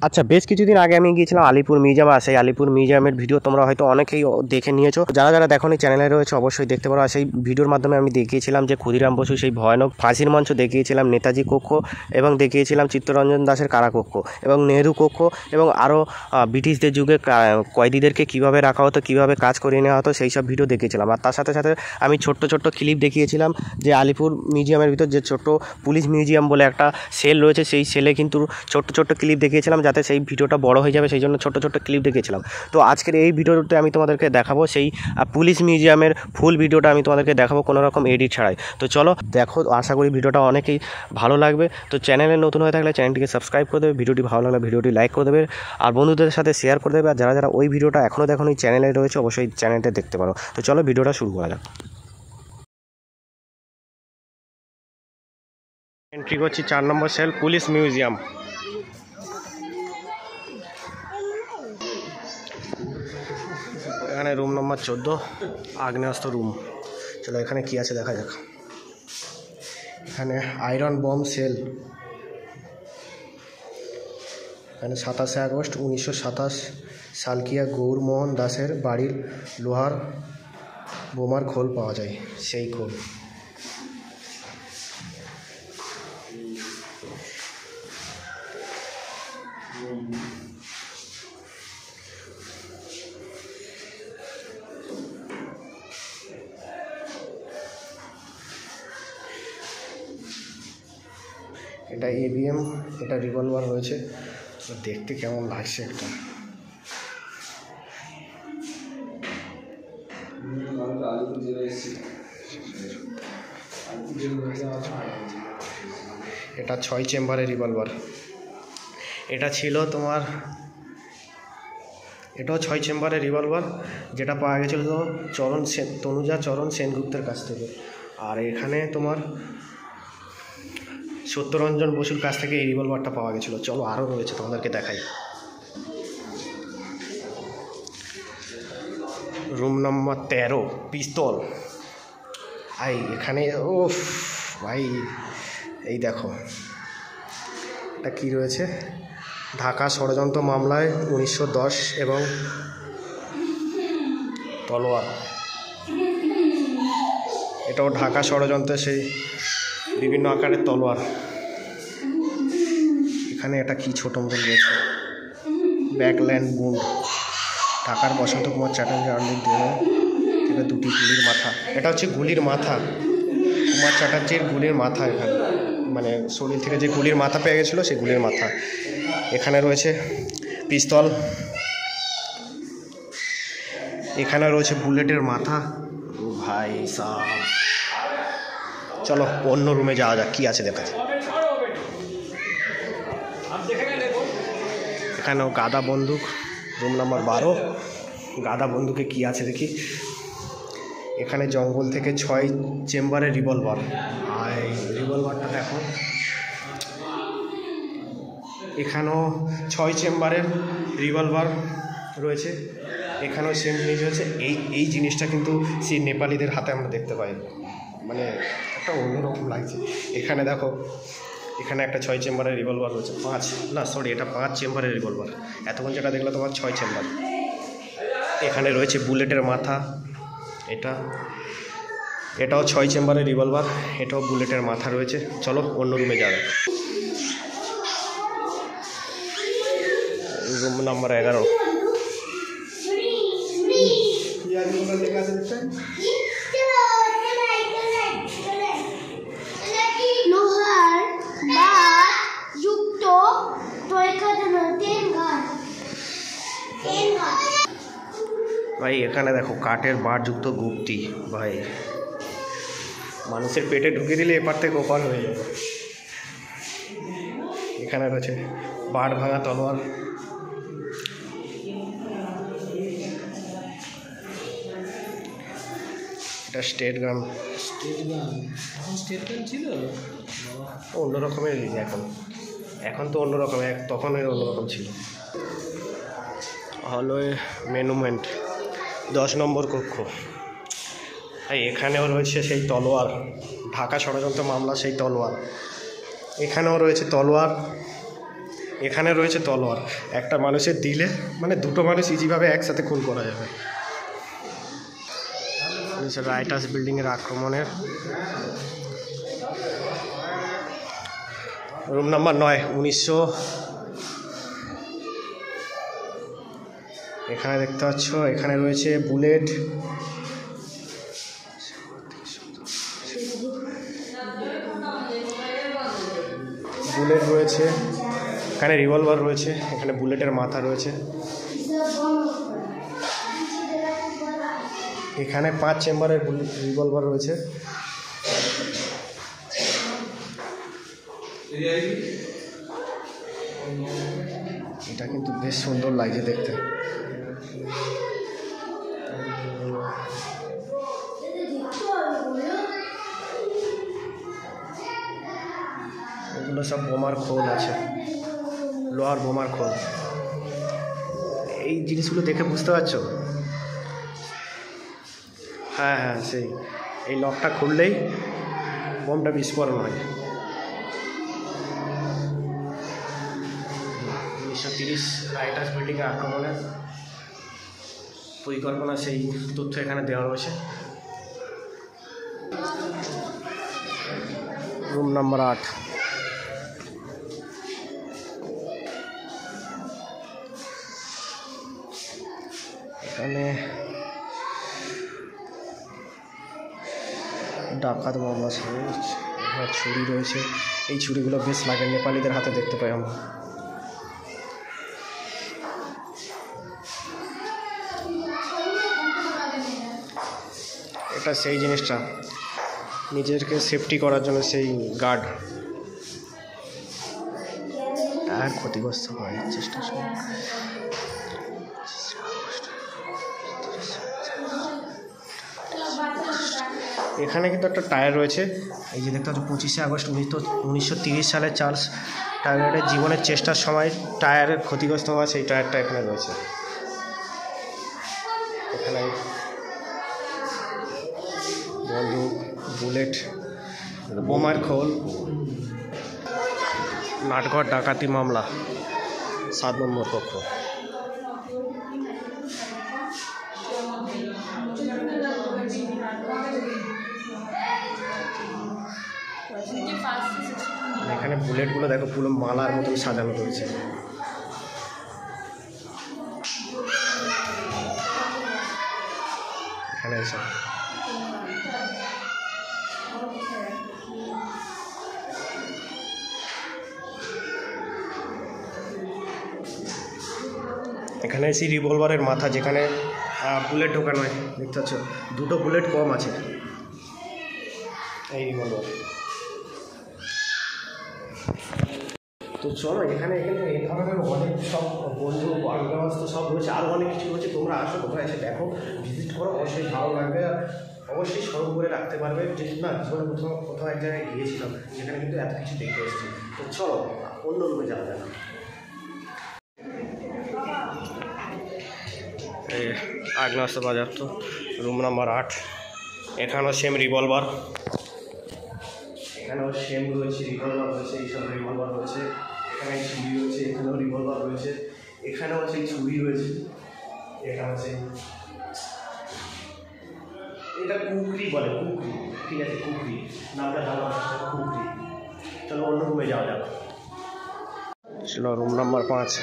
আচ্ছা, বেশ কিছুদিন আগে আমি গিয়েছিলাম আলিপুর মিউজিয়াম। আর সেই আলিপুর মিউজিয়ামের ভিডিও তোমরা হয়তো অনেকেই দেখে নিয়েছো। যারা যারা দেখোনি চ্যানেলে রয়েছে অবশ্যই দেখতে পারো। আর সেই ভিডিওর মাধ্যমে আমি দেখিয়েছিলাম যে ক্ষুদিরাম বসু সেই ভয়ানক ফাঁসির মঞ্চ, দেখিয়েছিলাম নেতাজি কক্ষ এবং দেখিয়েছিলাম চিত্তরঞ্জন দাসের কারাকক্ষ এবং নেহেরু কক্ষ এবং আরও ব্রিটিশদের যুগে কয়েদিদেরকে কীভাবে রাখা হতো, কীভাবে কাজ করিয়ে নেওয়া হতো, সেই সব ভিডিও দেখিয়েছিলাম। আর তার সাথে সাথে আমি ছোট্ট ছোট্ট ক্লিপ দেখিয়েছিলাম যে আলিপুর মিউজিয়ামের ভিতর যে ছোট্ট পুলিশ মিউজিয়াম বলে একটা সেল রয়েছে, সেই সেলে কিন্তু ছোট্ট ছোট্ট ক্লিপ দেখিয়েছিলাম যাতে সেই ভিডিওটা বড় হয়ে যাবে, সেই জন্য ছোট্ট ছোট্ট ক্লিপ দেখিয়েছিলাম। তো আজকের এই ভিডিওতে আমি তোমাদেরকে দেখাবো সেই পুলিশ মিউজিয়ামের ফুল ভিডিওটা আমি তোমাদেরকে দেখাবো কোনো রকম এডিট ছাড়াই। তো চলো দেখো, আশা করি ভিডিওটা অনেকেই ভালো লাগবে। তো চ্যানেলে নতুন হয়ে থাকলে চ্যানেলটিকে সাবস্ক্রাইব করে দেবে, ভিডিওটি ভালো লাগলে ভিডিওটি লাইক করে দেবে আর বন্ধুদের সাথে শেয়ার করে দেবে। আর যারা যারা ওই ভিডিওটা এখনও দেখোনি চ্যানেলে রয়েছে অবশ্যই চ্যানেলটা দেখতে পারো। তো চলো ভিডিওটা শুরু করা যাক। এন্ট্রি করছি 4 নম্বর সেল পুলিশ মিউজিয়াম। এখানে রুম নম্বর 14 আগ্নেয়াস্ত্র রুম। চলো এখানে কি আছে দেখা যাক। এখানে আয়রন বম সেল। এখানে 27শে আগস্ট 1927 সালকিয়া গৌরমোহন দাসের বাড়ির লোহার বোমার খোল পাওয়া যায়, সেই খোল। এটা এবিএম, এটা রিভলভার রয়েছে। দেখতে কেমন লাগছে একটা। এটা 6 চেম্বারের রিভলভার। এটা ছিল তোমার, এটাও 6 চেম্বারের রিভলভার, যেটা পাওয়া গেছিলো তনুজা চরণ সেনগুপ্তের কাছ থেকে। আর এখানে তোমার সত্যরঞ্জন বসুর কাছ থেকে এই রিভলভারটা পাওয়া গেছিলো। চলো আরও রয়েছে, তোমাদেরকে দেখাই। রুম নম্বর 13 পিস্তল। এখানে ও ভাই, এই দেখো এটা কি রয়েছে, ঢাকা ষড়যন্ত্র মামলায় 1910 এবং তলোয়ার। এটাও ঢাকা ষড়যন্ত্রে সেই বিভিন্ন আকারের তলোয়ার। এখানে এটা কি ছোট মতন রয়েছে, ব্যাকল্যান্ড বুন্ড। ঢাকার বসন্ত কুমার চ্যাটার্জি আর্মির দেহ থেকে 2টি গুলির মাথা। এটা হচ্ছে গুলির মাথা, কুমার চ্যাটার্জির গুলির মাথা। এখানে মানে শরীর থেকে যে গুলির মাথা পেয়ে গেছিলো সেই গুলির মাথা। এখানে রয়েছে পিস্তল, এখানে রয়েছে বুলেটের মাথা। ও ভাই সাহ, চলো অন্য রুমে যাওয়া যাক, কি আছে দেখা যাক। এখানেও গাদা বন্দুক, রুম নাম্বার 12। গাদা বন্দুকে কি আছে দেখি। এখানে জঙ্গল থেকে 6 চেম্বারের রিভলভার। আর এই রিভলভারটা দেখো, এখানেও 6 চেম্বারের রিভলভার রয়েছে। এখানেও সেম জিনিস রয়েছে। এই জিনিসটা কিন্তু সেই নেপালিদের হাতে আমরা দেখতে পাই, মানে একটা অন্যরকম লাগছে। এখানে দেখো, এখানে একটা 6 চেম্বারের রিভলভার রয়েছে। এটা 5 চেম্বারের রিভলভার। এতক্ষণ যেটা দেখলো তোমার 6 চেম্বার। এখানে রয়েছে বুলেটের মাথা। এটাও 6 চেম্বারের রিভলভার, এটাও বুলেটের মাথা রয়েছে। চলো অন্য রুমে যাবে। Room number 11। ভাই এখানে দেখো কাঠের বারযুক্ত গুপ্তি। ভাই মানুষের পেটে ঢুকিয়ে দিলে এপার থেকে ওপার হয়ে যাবে। এখানে রয়েছে বাড় ভাঙা তলোয়ার। এটা স্টেট গান ছিল, অন্য রকমের। এখন তো অন্য রকম, তখন অন্যরকম ছিল। হলো মনুমেন্ট 10 নম্বর কক্ষ। এখানেও রয়েছে সেই তলোয়ার, ঢাকা ষড়যন্ত্র মামলা সেই তলোয়ার। এখানেও রয়েছে তলোয়ার। এখানে রয়েছে তলোয়ার, একটা মানুষের দিলে মানে দুটো মানুষ ইজিভাবে একসাথে খুন করা যাবে। রাইটার্স বিল্ডিংয়ের আক্রমণের রুম নাম্বার 9, 1900। এখানে দেখতে পাচ্ছ এখানে রয়েছে বুলেট, রয়েছে এখানে, রিভলভার রয়েছে এখানে, বুলেটের মাথা রয়েছে এখানে, 5 চেম্বারের রিভলভার রয়েছে। এটা কিন্তু বেশ সুন্দর লাগছে দেখতে। এগুলো সব বোমার খোল আছে, লোহার বোমার খোল। এই জিনিসগুলো দেখে বুঝতে পারছো? হ্যাঁ হ্যাঁ, সেই এই লকটা খুললেই বোমটা বিস্ফোরণ হয়। 1930 রাইটার্স বিল্ডিংয়ে আক্রমণের পরিকল্পনা, সেই তথ্য এখানে দেওয়া রয়েছে। Room number 8। এখানে ডাকাত মামলা, ছুরি রয়েছে। এই ছুরিগুলো বেশ লাগে, নেপালিদের হাতে দেখতে পাই আমরা। এটা সেই জিনিসটা নিজেকে সেফটি করার জন্য, সেই গার্ড আর ক্ষতিগ্রস্ত করার চেষ্টা। এখানে কিন্তু একটা টায়ার রয়েছে, এই যে দেখতে পাচ্ছ 25শে আগস্ট 1930 সালে চার্লস টায়ারের জীবনের চেষ্টার সময় টায়ারের ক্ষতিগ্রস্ত হওয়া সেই টায়ারটা এখানে রয়েছে। এখানে বন্দুক, বুলেট, বোমার খোল। নাটঘর ডাকাতি মামলা, 7 নম্বর কক্ষ। এখানে বুলেটগুলো দেখো পুরো মালার মতন সাজানো রয়েছে। এখানে এসে এখানে সেই রিভলভারের মাথা, যেখানে বুলেট ঢোকানো হয়, দেখতে পাচ্ছ 2টো বুলেট কম আছে এই রিভলভার। তো চলো, এখানে কিন্তু এই ধরনের অনেক সব বন্ধু আগ্রহস্ত সব রয়েছে, আরও অনেক কিছু রয়েছে। তোমরা আসো, তোমরা এসে দেখো, ভিজিট করো, অবশ্যই ভালো লাগবে। আর অবশ্যই স্মরণ করে রাখতে পারবে যে না, জীবনে কোথাও এক জায়গায় গিয়েছিলাম যেখানে কিন্তু এত কিছু দেখতে এসেছি। তো চলো অন্য রুমে যাওয়া যায় না। এই আগ্নেয়াস্ত্র বাজার, তো রুম নাম্বার 8। এখানেও সেম রিভলভার, এখানেও সেম রয়েছে, রিভলভার রয়েছে, এইসব রিভলভার রয়েছে। এখানে ছুরি রয়েছে, এখানেও রিভলভার রয়েছে, এখানেও সেই ছুরি রয়েছে, এখানে সেই, এটা কুকরি বলে, কুকরি, ঠিক আছে, কুকরি নামটা জানা, কুকরি। চলো অন্য রুমে যাওয়া যাক। চলো রুম নাম্বার 5।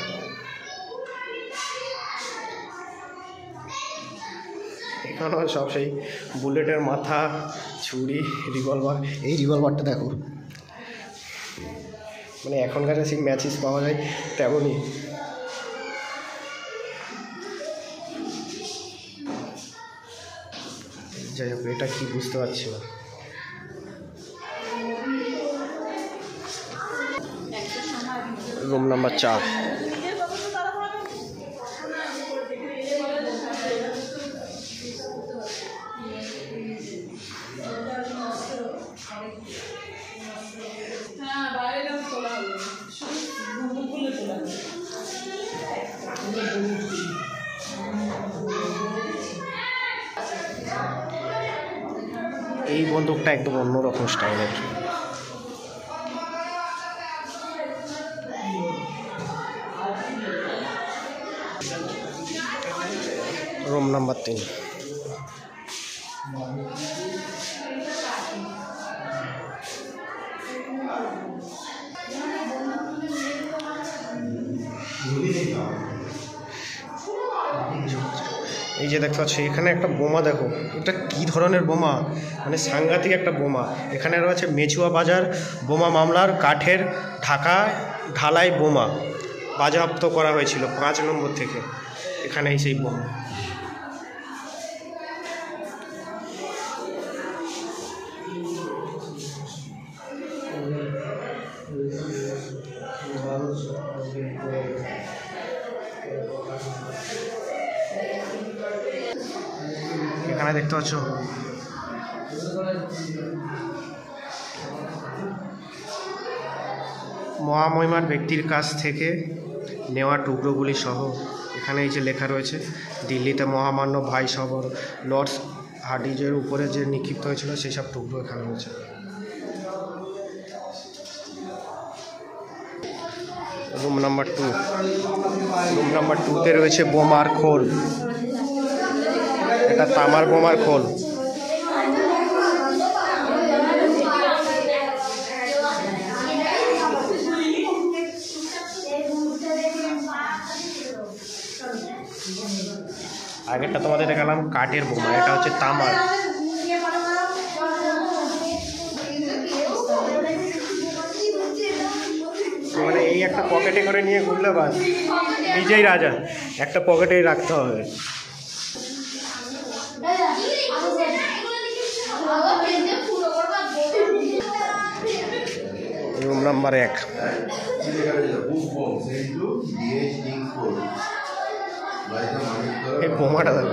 এখানেও সব সেই বুলেটের মাথা, ছুরি, রিভলভার। এই রিভলভারটা দেখো, মানে এখনকার সেই ম্যাচিস পাওয়া যায় তেমনই। যাই হোক, এটা কি বুঝতে পারছি না। Room number 4। এই বন্দুকটা একদম অন্যরকম স্টাইলের। Room number 3। এই যে দেখতে পাচ্ছ এখানে একটা বোমা, দেখো এটা কি ধরনের বোমা, মানে সাংঘাতিক একটা বোমা। এখানে রয়েছে মেচুয়া বাজার বোমা মামলার কাঠের ঢাকা ঢালাই বোমা বাজেয়াপ্ত করা হয়েছিল 5 নম্বর থেকে। এখানে সেই বোমা। এখানে দেখতে পাচ্ছ মহামহিমার ব্যক্তির কাছ থেকে নেওয়া টুকরোগুলি সহ এখানে এই যে লেখা রয়েছে, দিল্লিতে মহামান্য ভাই সবর লর্ডস হার্ডিজের উপরে যে নিক্ষিপ্ত হয়েছিল সেই সব টুকরো এখানে রয়েছে। Room number 2। রুম নাম্বার 2তে রয়েছে বোমার খোল। এটা তামার বোমার খোল। আগেরটা তোমাদের দেখালাম কাঠের বোমা, এটা হচ্ছে তামার। মানে এই একটা পকেটে করে নিয়ে ঘুরলে বাস নিজেই রাজা, একটা পকেটেই রাখতে হবে। Room number 1। এই বোমাটা দেখো,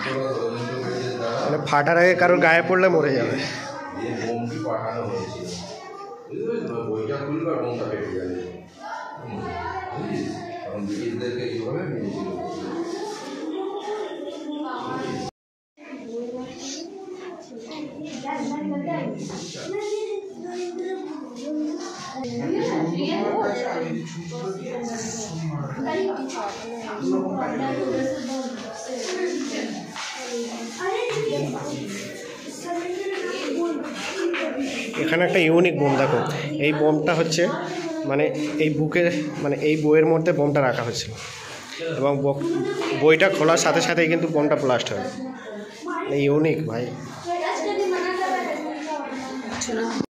মানে ফাটার আগে কারোর গায়ে পড়লে মরে যাবে। এখানে একটা ইউনিক বোম দেখো, এই বোমটা হচ্ছে মানে এই বুকে, মানে এই বইয়ের মধ্যে বোমটা রাখা হয়েছিল এবং বইটা খোলার সাথে সাথেই কিন্তু বোমটা ব্লাস্ট হয়। ইউনিক ভাই।